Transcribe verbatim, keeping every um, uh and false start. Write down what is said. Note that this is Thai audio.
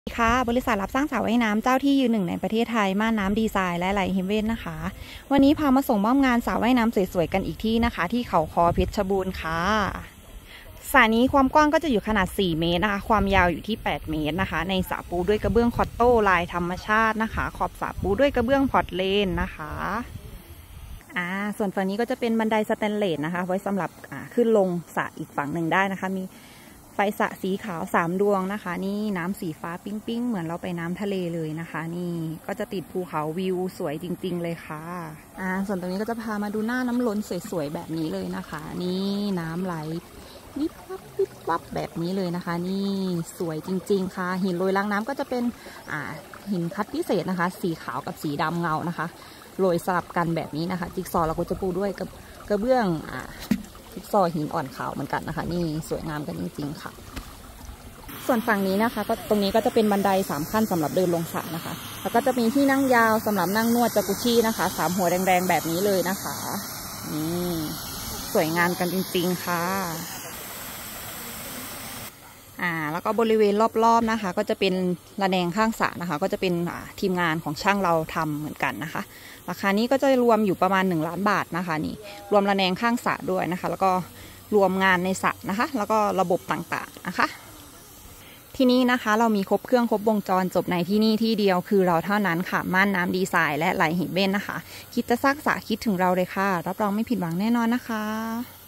ค่ะบริษัทรับสร้างสระว่ายน้ำเจ้าที่ยืนหนึ่งในประเทศไทยม่านน้ำดีไซน์และไหลเฮเว่นนะคะวันนี้พามาส่งมอบงานสระว่ายน้ำสวยๆกันอีกที่นะคะที่เขาคอเพชรบูรณ์ค่ะสระนี้ความกว้างก็จะอยู่ขนาดสี่เมตรนะคะความยาวอยู่ที่แปดเมตรนะคะในสระปูด้วยกระเบื้องคอตโต้ลายธรรมชาตินะคะขอบสระปูด้วยกระเบื้องพอร์ตเลนนะคะอ่าส่วนฝั่งนี้ก็จะเป็นบันไดสแตนเลสนะคะไว้สำหรับอ่าขึ้นลงสระอีกฝั่งหนึ่งได้นะคะมีไฟสระสีขาวสามดวงนะคะนี่น้ำสีฟ้าปิ้งปิ้งเหมือนเราไปน้ำทะเลเลยนะคะนี่ก็จะติดภูเขาวิวสวยจริงๆเลยค่ะอ่าส่วนตรงนี้ก็จะพามาดูหน้าน้ำล้นสวยๆแบบนี้เลยนะคะนี่น้ำไหลวิบวับวิบวับแบบนี้เลยนะคะนี่สวยจริงๆค่ะหินโรยล้างน้ำก็จะเป็นอ่าหินคัดพิเศษนะคะสีขาวกับสีดำเงานะคะโรยสลับกันแบบนี้นะคะจิ๊กซอว์เราก็จะปูด้วยกับกระเบื้องอ่าจิ๊กซอว์หินอ่อนขาวเหมือนกันนะคะนี่สวยงามกันจริงๆค่ะส่วนฝั่งนี้นะคะก็ตรงนี้ก็จะเป็นบันไดสามขั้นสำหรับเดินลงสระนะคะแล้วก็จะมีที่นั่งยาวสำหรับนั่งนวดจากุชี่นะคะสามหัวแดงๆแบบนี้เลยนะคะนี่สวยงามกันจริงๆค่ะอ่าแล้วก็บริเวณรอบๆนะคะก็จะเป็นระแนงข้างสระนะคะก็จะเป็นทีมงานของช่างเราทำเหมือนกันนะคะราคานี้ก็จะรวมอยู่ประมาณหนึ่งล้านบาทนะคะนี่รวมระแนงข้างสระด้วยนะคะแล้วก็รวมงานในสระนะคะแล้วก็ระบบต่างๆนะคะที่นี่นะคะเรามีครบเครื่องครบวงจรจบในที่นี่ที่เดียวคือเราเท่านั้นค่ะม่านน้ำดีไซน์และไหลเฮเว่นนะคะคิดจะสร้างสระคิดถึงเราเลยค่ะรับรองไม่ผิดหวังแน่นอนนะคะ